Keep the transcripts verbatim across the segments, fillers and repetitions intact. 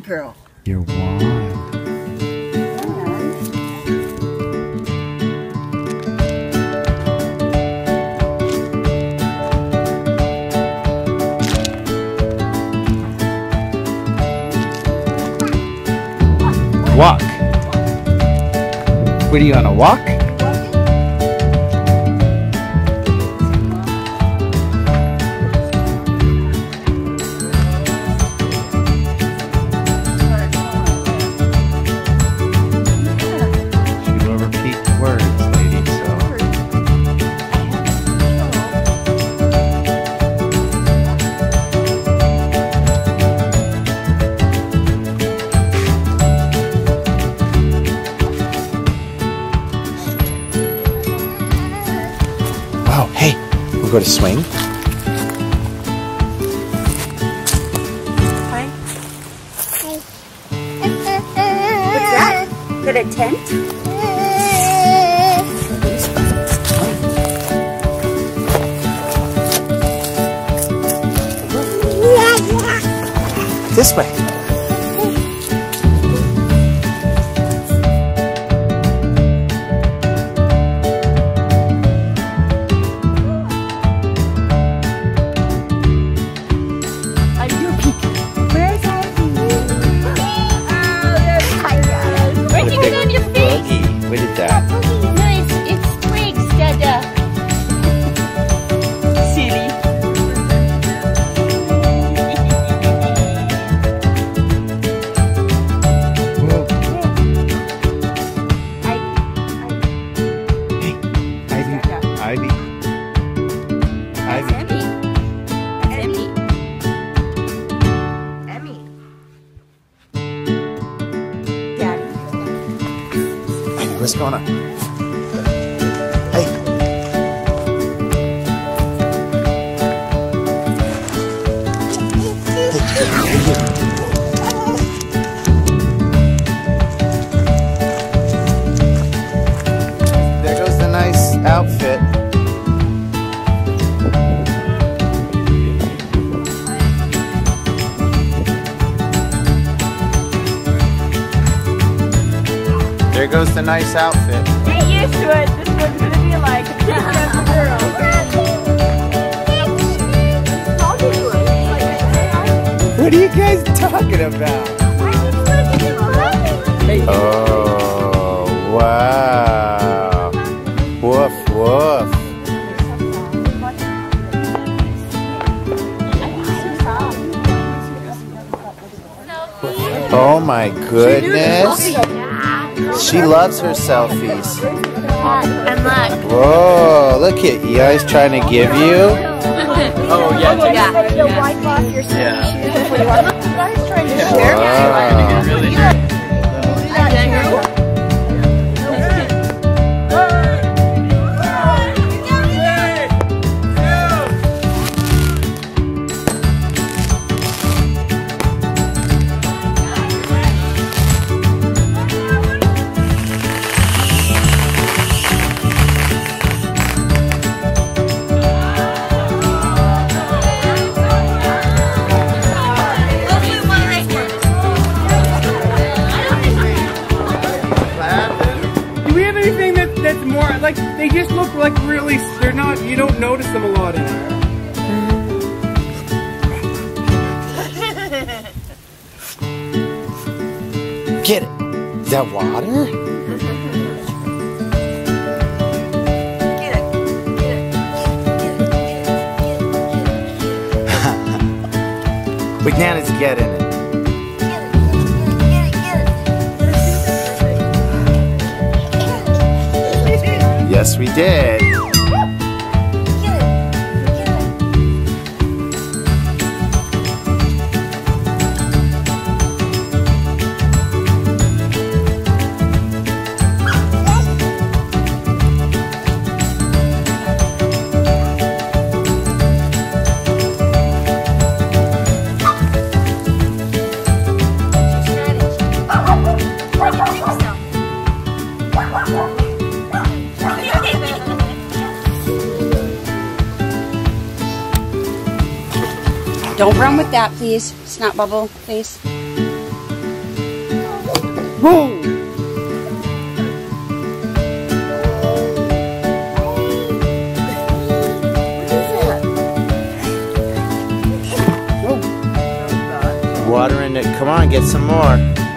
good girl. Your wand. Walk. What are you on a walk? She will repeat words, lady, so. Oh, hey, we'll go to swing. Hi. What's that? Is that a tent? This way. What is that? No, it's, it's twigs, Dada. Silly. Hey, Ivy, Ivy, Ivy. Emmy. Emmy. Daddy. Ivy, what's going on? Hey. There goes the nice outfit. There goes the nice outfit. Get used to it. This one's gonna be like a different girl. What are you guys talking about? Oh, wow. Woof, woof. Oh my goodness. She loves her selfies. And look. Whoa, look at you guys trying to give you. Oh, yeah. Take Yeah. it. You'll wipe off your Yeah. shoes before you walk. You guys trying to share? Wow. Really? Do we have anything that, that's more, like, they just look like really, they're not, you don't notice them a lot in here. Get it. Is that water? Bananas getting it. Yes, we did. Don't run with that, please. Snot bubble face. Whoa! Water in it. Come on, get some more.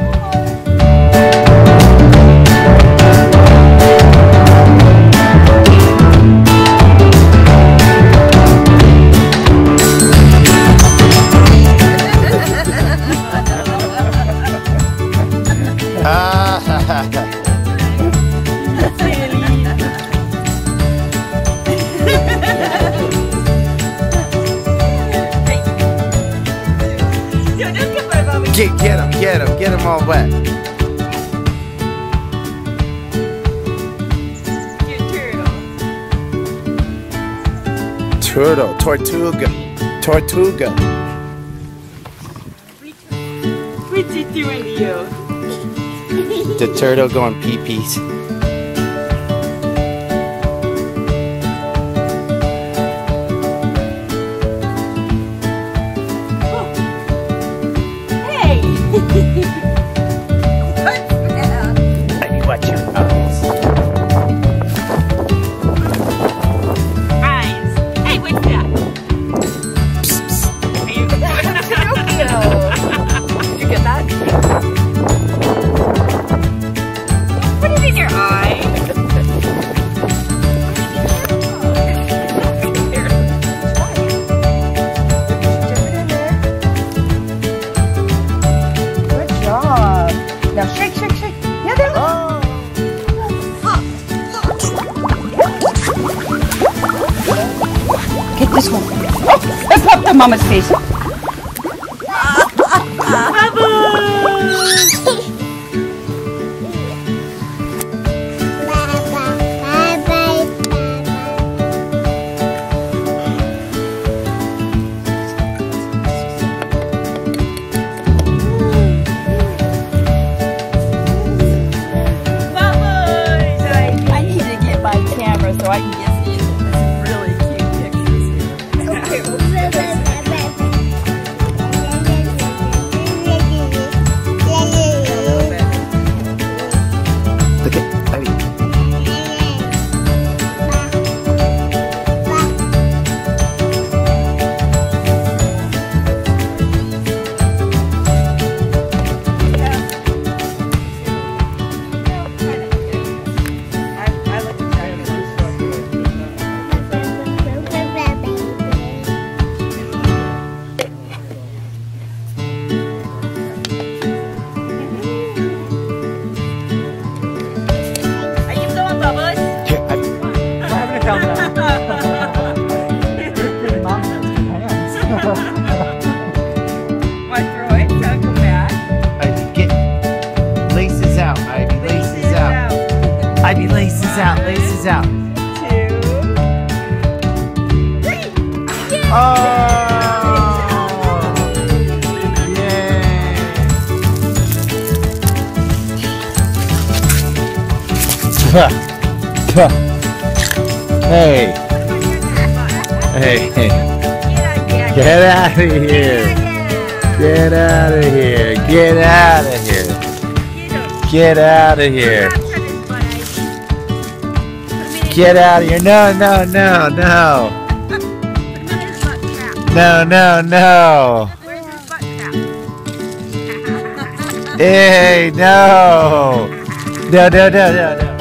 Get, get him, get him, get him all wet. Turtle, tortuga, tortuga. What's he doing to you? The turtle going pee-pees. Watch your eyes. Eyes. Hey, what's that? Psst, psst. Are you Did you get that? Put it in your eye. Good job. Now shake, shake, shake. Yeah, there. Oh. Get this one. Oh, let's pop the mama's face. I need to get my camera so I can get these really cute pictures Look at, I mean, Are you going, Bubbles? here, I, Want to throw it? So come back. Ivy, get laces out. Ivy, laces out. Ivy, laces out. Laces out. Two. Three. Oh! Yay! Hey! Hey! Hey! Get out of here! Get out of here! Get out of here! Get out of here! Get out of here! No! No! No! No! No! No! No! Hey! No! No! No! No! No! No!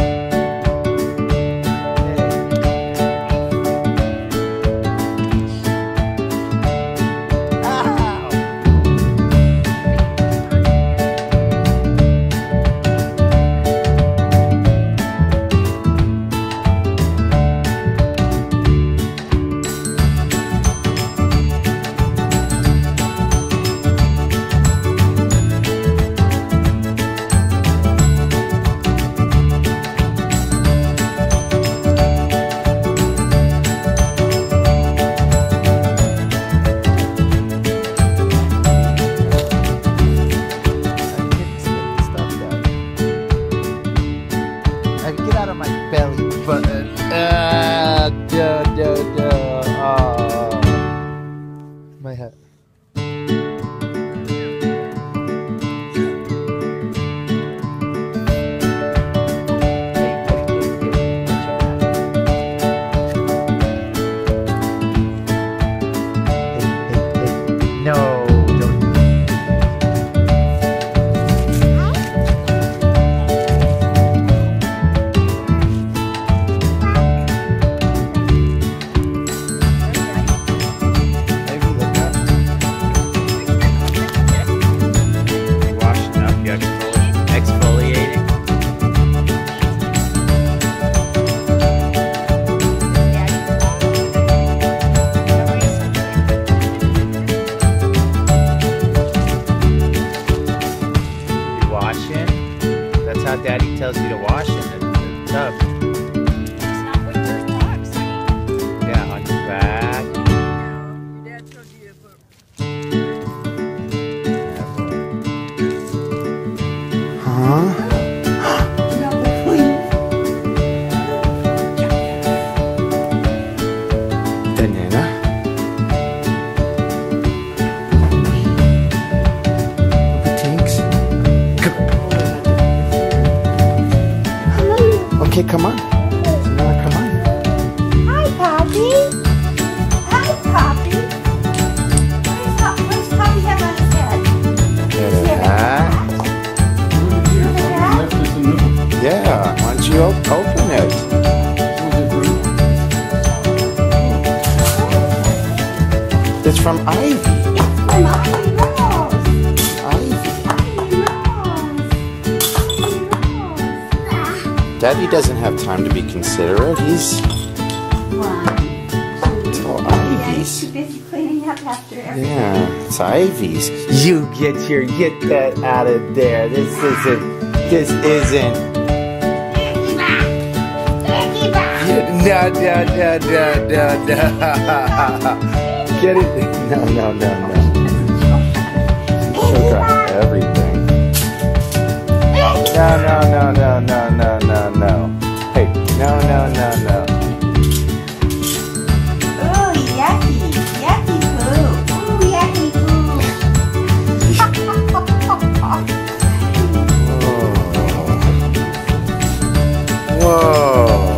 Get out of my belly button. Uh, duh, duh, duh. Oh. My head. come on. Sonata, come on. Hi, Poppy. Hi, Poppy. Where's Poppy? Where's Poppy have on his head? Get a hat. Yeah, why don't you op- open it? It's from Ivy. From Ivy Rose. Ivy. Ivy Rose. Daddy doesn't have time to be considerate. He's it's all Ivy's. Too busy cleaning up after everything. Yeah, it's Ivy's. You get your get that out of there. This isn't. This isn't. No, no, no, no, no, no. Get it? No, no, no, no. She'll drop everything. No, no, no, no, no, no, no, no. Hey, no, no, no, no. Ooh, yucky. Yucky poo. Ooh, yucky poo. Whoa.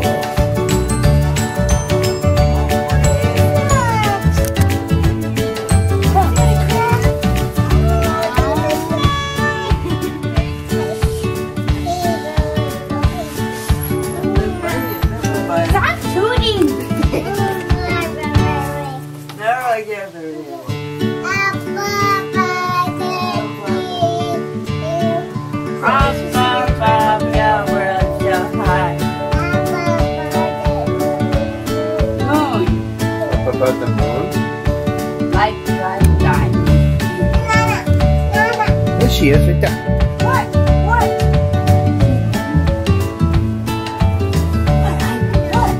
Stop tooting. About the moon? There she is, right there. What? What? What?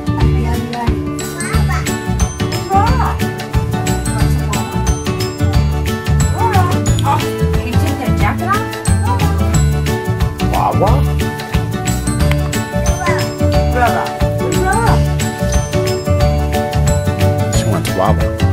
Laura. Laura. Oh, can you take that jacket off? Wawa? Laura. Laura. She wants Wawa.